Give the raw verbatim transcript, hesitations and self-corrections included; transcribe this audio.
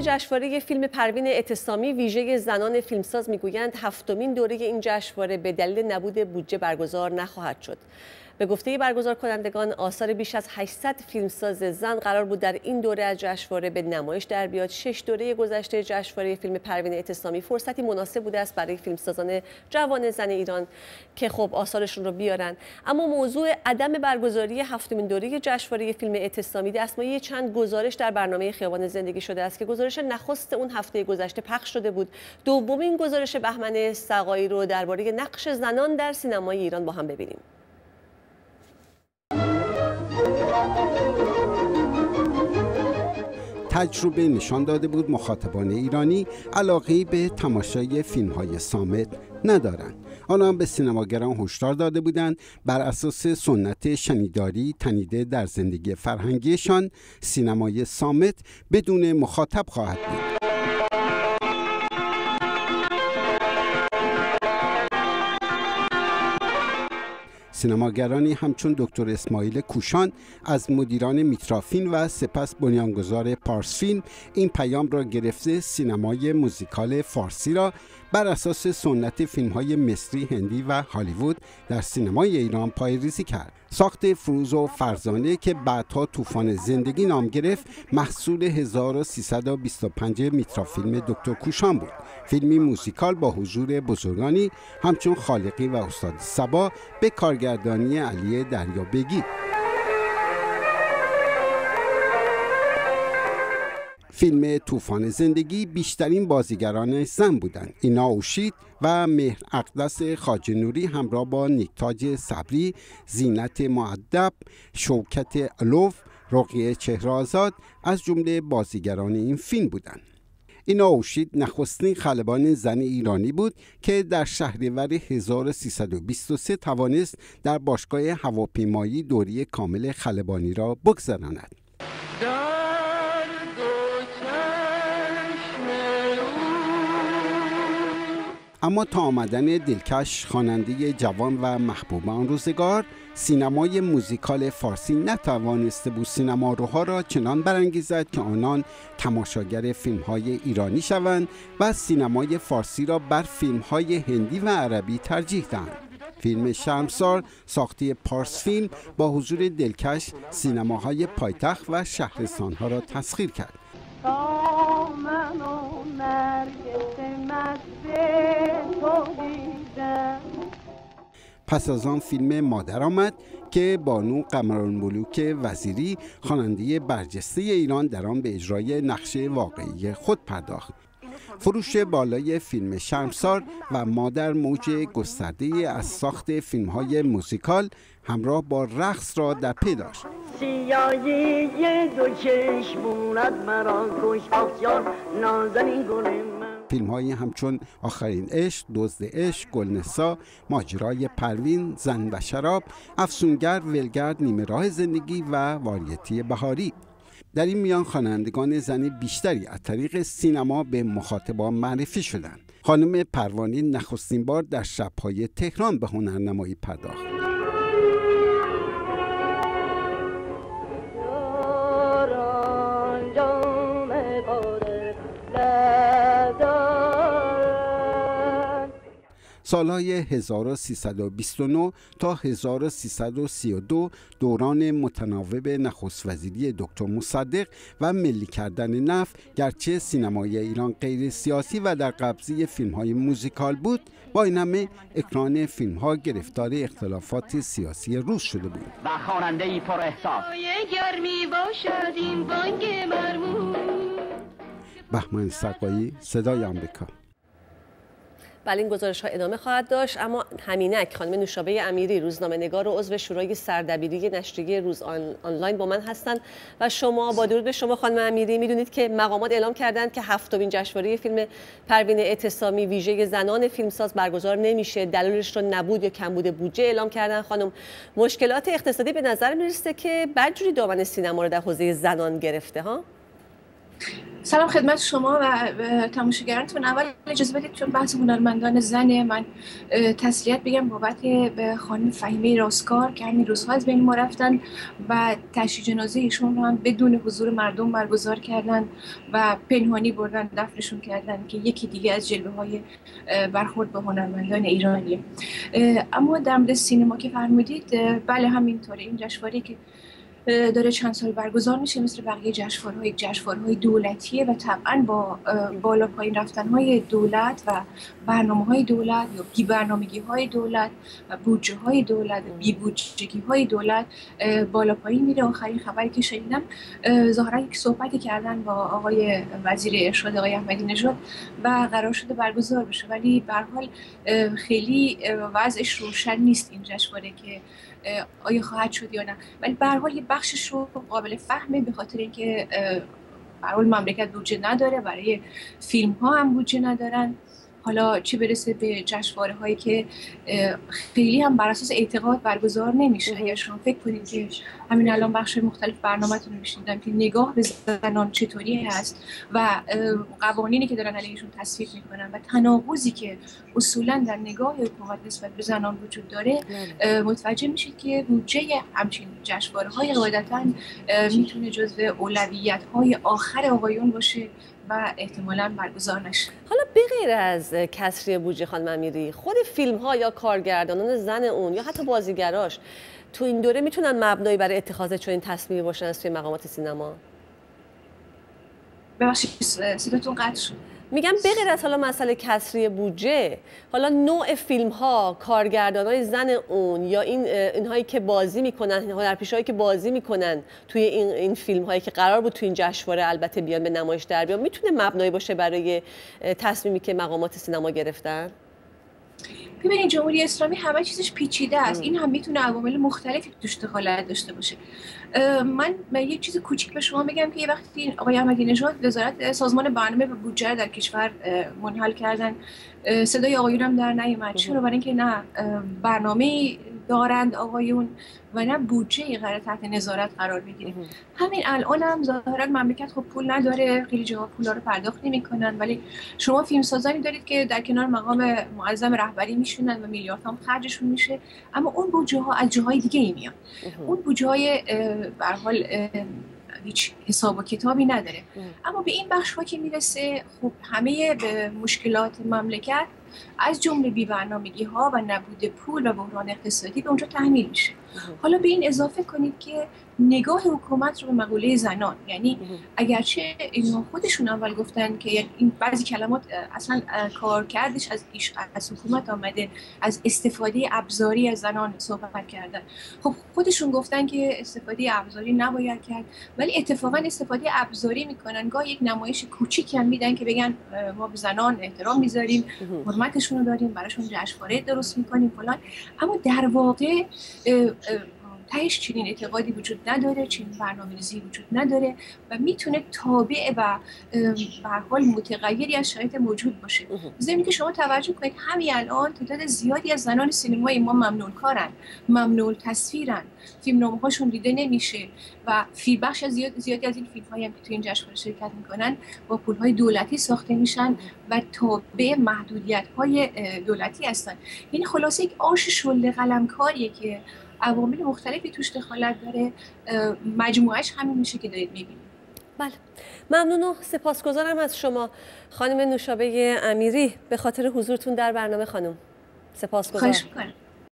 جشنواره فیلم پروین اعتصامی ویژه زنان فیلمساز میگویند هفتمین دوره این جشنواره به دلیل نبود بودجه برگزار نخواهد شد. به گفته برگزار کنندگان آثار بیش از هشتصد فیلمساز زن قرار بود در این دوره از جشنواره به نمایش در بیاد. شش دوره گذشته جشنواره فیلم پروین اعتصامی فرصتی مناسب بوده است برای فیلمسازان جوان زن ایران که خب آثارشون رو بیارن، اما موضوع عدم برگزاری هفتمین دوره جشنواره فیلم اعتصامی دستمایه چند گزارش در برنامه خیابان زندگی شده است که گزارش نخست اون هفته گذشته پخش شده بود. دومین گزارش بهمن سقایی رو درباره نقش زنان در سینمای ایران با هم ببینیم. تجربه نشان داده بود مخاطبان ایرانی علاقه‌ای به تماشای فیلم‌های صامت ندارند. آنها به سینماگران هشدار داده بودند بر اساس سنت شنیداری تنیده در زندگی فرهنگیشان سینمای صامت بدون مخاطب خواهد بود. سینماگرانی همچون دکتر اسماعیل کوشان از مدیران میترافیلم و سپس بنیانگذار پارس فیلم این پیام را گرفته سینمای موزیکال فارسی را بر اساس سنت فیلم‌های مصری، هندی و هالیوود در سینمای ایران پایه‌ریزی کرد. ساخت فروز و فرزانه که بعدها طوفان زندگی نام گرفت محصول هزار و سیصد و بیست و پنج میترافیلم دکتر کوشان بود. فیلمی موزیکال با حضور بزرگانی همچون خالقی و استاد صبا به کارگردانی علی دریابگی. فیلم طوفان زندگی بیشترین بازیگران زن بودند. اینا اوشید و مهر اقدس خواجه نوری همراه با نیکتاج صبری، زینت مؤدب، شوکت الوف، رقیه چهره‌آزاد از جمله بازیگران این فیلم بودند. اینا اوشید نخستین خلبان زن ایرانی بود که در شهریور هزار و سیصد و بیست و سه توانست در باشگاه هواپیمایی دوره کامل خلبانی را بگذراند. اما تا آمدن دلکش خواننده جوان و محبوب آن روزگار، سینمای موزیکال فارسی نتوانسته بود سینماروها را چنان برانگیزد که آنان تماشاگر فیلم‌های ایرانی شوند و سینمای فارسی را بر فیلم‌های هندی و عربی ترجیح دهند. فیلم شرمسار ساخته پارس فیلم با حضور دلکش سینماهای پایتخت و شهرستان‌ها را تسخیر کرد. پس از آن فیلم مادر آمد که بانو قمرالملوک وزیری خواننده برجسته ایران در آن به اجرای نقش واقعی خود پرداخت. فروش بالای فیلم شرمسار و مادر موج گسترده از ساخت فیلم‌های موزیکال همراه با رقص را در پی داشت. سیاهی دو چشمونت مرا کش آخیار نازنین گل فیلم‌هایی همچون آخرین عشق، دزد عشق، گلنسا، ماجرای پروین، زن و شراب، افسونگر، ولگرد، نیمه راه زندگی و واریتی بهاری. در این میان خوانندگان زن بیشتری از طریق سینما به مخاطبان معرفی شدند. خانم پروانی نخستین بار در شب‌های تهران به هنرنمایی پرداخت. سالهای هزار و سیصد و بیست و نه تا هزار و سیصد و سی و دو دوران متناوب نخست وزیری دکتر مصدق و ملی کردن نفت گرچه سینمای ایران غیر سیاسی و در قبضه فیلم‌های موزیکال بود، با این همه اکران فیلم‌ها گرفتار اختلافات سیاسی روز شده بود. و خواننده‌ای پر احساس گرمی باشد این بانگ مرموز. بهمن سقایی، صدای آمریکا. بله، این گزارش ها ادامه خواهد داشت، اما همینک خانم نوشابه امیری روزنامه‌نگار و عضو شورای سردبیری نشریه روز آنلاین با من هستند و شما با درود به شما خانم امیری میدونید که مقامات اعلام کردند که هفتمین جشنواره فیلم پروین اعتصامی ویژه زنان فیلمساز برگزار نمیشه. دلیلش رو نبود یا کمبود بودجه اعلام کردن. خانم، مشکلات اقتصادی به نظر میرسه که بدجوری دامن سینما رو در حوزه زنان گرفته ها؟ سلام خدمت شما و تماشاگرانتون. اول اجازه بدید چون بحث هنرمندان زنه، من تسلیت بگم بابت به خانم فهیمه راستکار که همین روزها از بین ما رفتن و تشییع جنازه ایشون رو هم بدون حضور مردم برگزار کردن و پنهانی بردن دفنشون کردن که یکی دیگه از جلوه های برخورد به هنرمندان ایرانیه. اما در مورد سینما که فرمودید، بله همینطوره. این جشنواره که داره چند سال برگزار میشه مثل بقیه جشنواره‌های جشنواره‌های دولتیه و طبعا با بالا پایین رفتن‌های دولت و برنامه‌های دولت یا بی برنامگی‌های دولت و بودجه‌های دولت و بی بودجگی‌های دولت بالا پایین میره. آخرین خبری که شنیدم ظاهرا یک صحبتی کردن با آقای وزیر ارشاد آقای احمدی نژاد و قرار شده برگزار بشه، ولی به هر حال خیلی وضعش روشن نیست این جشنواره که آیا خواهد شد یا نه. ولی به هر حال یه بخشش رو قابل فهمه، به خاطر اینکه به هر حال مملکت بودجه نداره، برای فیلم ها هم بودجه ندارن، حالا چه برسه به جشنواره هایی که خیلی هم بر اساس اعتقاد برگزار نمیشه. اگر شما فکر کنید که همین الان بخش مختلف برنامه‌تون رو می‌شنیدم که نگاه به زنان چطوری هست و قوانینی که دارن علیهشون تصویب میکنن و تناقضی که اصولا در نگاه حکومت نسبت به زنان وجود داره، متوجه میشید که بودجه همچین جشنواره‌های قاعدتاً میتونه جزو اولویت‌های آخر آقایون باشه و احتمالاً برگزار نشه. حالا بغیر از کسری بودجه خانم امیری، خود فیلم ها یا کارگردانان زن اون یا حتی بازیگراش تو این دوره میتونن مبنایی برای اتخاذ چنین تصمیمی باشن از توی مقامات سینما؟ ببخشید صداتون قطع شد. میگم بغیر از حالا مسئله کسری بودجه، حالا نوع فیلم ها، کارگردانای زن اون یا این اینهایی که بازی میکنن، هنرپیشه‌هایی که بازی میکنن توی این این فیلم هایی که قرار بود توی این جشنواره البته بیان به نمایش در بیان، میتونه مبنایی باشه برای تصمیمی که مقامات سینما گرفتن؟ ببینید جمهوری اسلامی همه چیزش پیچیده است. این هم میتونه عوامل مختلفی توش دخالت داشته باشه. من یه چیز کوچیک به شما بگم که یه وقتی آقای احمدی نژاد وزارت سازمان برنامه و بودجه در کشور منحل کردن، صدای آقایون هم در نیامد. چرا؟ برای اینکه نه برنامه دارند آقایون و نه بودجه قرار تحت نظارت قرار بگیره. همین الان هم ظاهرا مملکت خب پول نداره، خیلی جاها پولا رو پرداخت نمی‌کنن، ولی شما فیلمسازانی دارید که در کنار مقام معظم رهبری میشونن و میلیاردها خرجشون میشه، اما اون بودجه ها از جاهای دیگه ای میاد. اون بودجه های به هر حال هیچ حساب و کتابی نداره. اما به این بخش ها که میرسه، خب همه به مشکلات مملکت از جمله بی‌برنامگی ها و نبود پول و بحران اقتصادی به اونجا تحمیل میشه. حالا به این اضافه کنید که نگاه حکومت رو به مقوله زنان، یعنی اگرچه اینا خودشون اول گفتن که این بعضی کلمات اصلا کارکردش از از حکومت آمده، از استفاده ابزاری از زنان صحبت کردن، خب خودشون گفتن که استفاده ابزاری نباید کرد، ولی اتفاقا استفاده ابزاری میکنن. گاه یک نمایش کوچیکی هم میدن که بگن ما به زنان احترام میذاریم، حرمتشون رو داریم، براشون جشنواره درست میکنیم فلان، اما در واقع تهش چنین اعتقادی وجود نداره، چنین برنامه‌ریزی وجود نداره و میتونه تابع و به هر حال متغیری از شرایط موجود باشه. زمین که شما توجه کنید همین الان تعداد زیادی از زنان سینمای ما ممنوع کارن، ممنوع تصویرن، فیلمنامه‌هاشون دیده نمیشه و فی بخش از زیاد زیادی از این فیلم‌هایی هم که تو این جشنواره شرکت میکنن با پول‌های دولتی ساخته میشن و تابع محدودیت‌های دولتی هستن. یعنی خلاصه یک آش شله قلمکاریه که عوامل مختلفی توش دخالت داره، مجموعش همین میشه که دارید میبینید. بله، ممنون و سپاسگزارم از شما خانم نوشابه امیری به خاطر حضورتون در برنامه. خانم سپاسگزارم. خواهش می‌کنم.